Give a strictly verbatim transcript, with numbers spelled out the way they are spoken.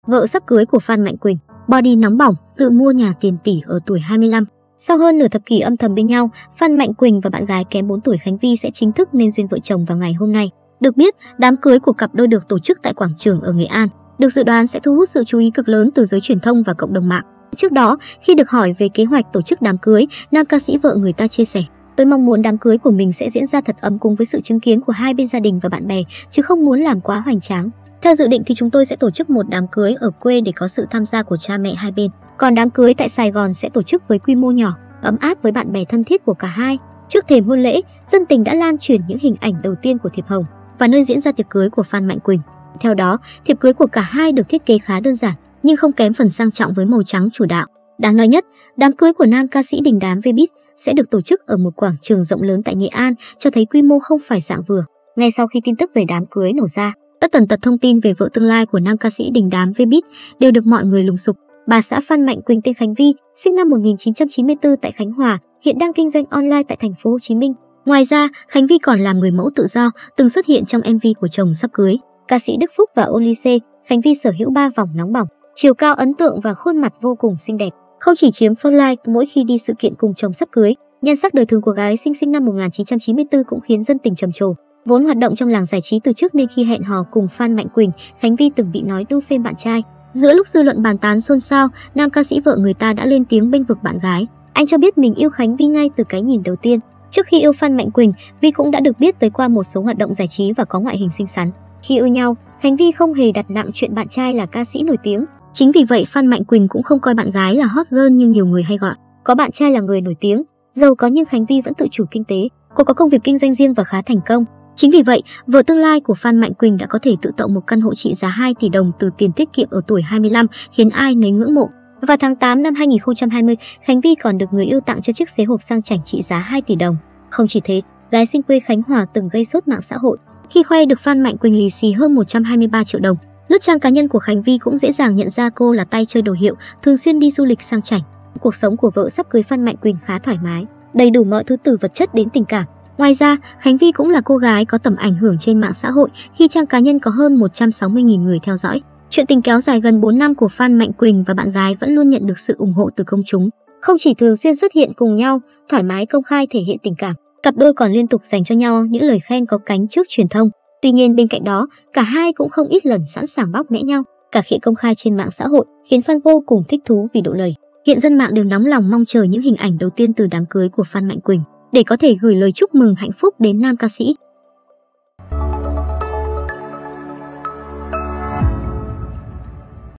Vợ sắp cưới của Phan Mạnh Quỳnh, body nóng bỏng, tự mua nhà tiền tỷ ở tuổi hai mươi lăm. Sau hơn nửa thập kỷ âm thầm bên nhau, Phan Mạnh Quỳnh và bạn gái kém bốn tuổi Khánh Vi sẽ chính thức nên duyên vợ chồng vào ngày hôm nay. Được biết, đám cưới của cặp đôi được tổ chức tại quảng trường ở Nghệ An, được dự đoán sẽ thu hút sự chú ý cực lớn từ giới truyền thông và cộng đồng mạng. Trước đó, khi được hỏi về kế hoạch tổ chức đám cưới, nam ca sĩ vợ người ta chia sẻ: "Tôi mong muốn đám cưới của mình sẽ diễn ra thật ấm cúng với sự chứng kiến của hai bên gia đình và bạn bè, chứ không muốn làm quá hoành tráng. Theo dự định thì chúng tôi sẽ tổ chức một đám cưới ở quê để có sự tham gia của cha mẹ hai bên. Còn đám cưới tại Sài Gòn sẽ tổ chức với quy mô nhỏ, ấm áp với bạn bè thân thiết của cả hai." Trước thềm hôn lễ, dân tình đã lan truyền những hình ảnh đầu tiên của thiệp hồng và nơi diễn ra tiệc cưới của Phan Mạnh Quỳnh. Theo đó, thiệp cưới của cả hai được thiết kế khá đơn giản nhưng không kém phần sang trọng với màu trắng chủ đạo. Đáng nói nhất, đám cưới của nam ca sĩ đình đám V-Beat sẽ được tổ chức ở một quảng trường rộng lớn tại Nghệ An, cho thấy quy mô không phải dạng vừa. Ngay sau khi tin tức về đám cưới nổ ra, tất tần tật thông tin về vợ tương lai của nam ca sĩ đình đám V-Beat đều được mọi người lùng sục. Bà xã Phan Mạnh Quỳnh tên Khánh Vi, sinh năm một nghìn chín trăm chín mươi tư tại Khánh Hòa, hiện đang kinh doanh online tại thành phố Hồ Chí Minh. Ngoài ra, Khánh Vi còn làm người mẫu tự do, từng xuất hiện trong em vê của chồng sắp cưới, ca sĩ Đức Phúc và Olise. Khánh Vi sở hữu ba vòng nóng bỏng, chiều cao ấn tượng và khuôn mặt vô cùng xinh đẹp. Không chỉ chiếm spotlight mỗi khi đi sự kiện cùng chồng sắp cưới, nhan sắc đời thường của gái xinh sinh năm một nghìn chín trăm chín mươi tư cũng khiến dân tình trầm trồ. Vốn hoạt động trong làng giải trí từ trước nên khi hẹn hò cùng Phan Mạnh Quỳnh, Khánh Vi từng bị nói đu phêm bạn trai. Giữa lúc dư luận bàn tán xôn xao, nam ca sĩ vợ người ta đã lên tiếng bênh vực bạn gái. Anh cho biết mình yêu Khánh Vi ngay từ cái nhìn đầu tiên. Trước khi yêu Phan Mạnh Quỳnh, Vi cũng đã được biết tới qua một số hoạt động giải trí và có ngoại hình xinh xắn. Khi yêu nhau, Khánh Vi không hề đặt nặng chuyện bạn trai là ca sĩ nổi tiếng. Chính vì vậy Phan Mạnh Quỳnh cũng không coi bạn gái là hot girl như nhiều người hay gọi. Có bạn trai là người nổi tiếng, giàu có nhưng Khánh Vi vẫn tự chủ kinh tế. Cô có công việc kinh doanh riêng và khá thành công. Chính vì vậy, vợ tương lai của Phan Mạnh Quỳnh đã có thể tự tạo một căn hộ trị giá hai tỷ đồng từ tiền tiết kiệm ở tuổi hai mươi lăm, khiến ai nấy ngưỡng mộ. Vào tháng tám năm hai nghìn không trăm hai mươi, Khánh Vi còn được người yêu tặng cho chiếc xế hộp sang chảnh trị giá hai tỷ đồng. Không chỉ thế, gái sinh quê Khánh Hòa từng gây sốt mạng xã hội khi khoe được Phan Mạnh Quỳnh lì xì hơn một trăm hai mươi ba triệu đồng. Lướt trang cá nhân của Khánh Vi cũng dễ dàng nhận ra cô là tay chơi đồ hiệu, thường xuyên đi du lịch sang chảnh. Cuộc sống của vợ sắp cưới Phan Mạnh Quỳnh khá thoải mái, đầy đủ mọi thứ từ vật chất đến tình cảm. Ngoài ra, Khánh Vi cũng là cô gái có tầm ảnh hưởng trên mạng xã hội khi trang cá nhân có hơn một trăm sáu mươi nghìn người theo dõi. Chuyện tình kéo dài gần bốn năm của Phan Mạnh Quỳnh và bạn gái vẫn luôn nhận được sự ủng hộ từ công chúng. Không chỉ thường xuyên xuất hiện cùng nhau, thoải mái công khai thể hiện tình cảm, cặp đôi còn liên tục dành cho nhau những lời khen có cánh trước truyền thông. Tuy nhiên bên cạnh đó, cả hai cũng không ít lần sẵn sàng bóc mẽ nhau, cả khịa công khai trên mạng xã hội, khiến fan vô cùng thích thú vì độ lời. Hiện dân mạng đều nóng lòng mong chờ những hình ảnh đầu tiên từ đám cưới của Phan Mạnh Quỳnh để có thể gửi lời chúc mừng hạnh phúc đến nam ca sĩ.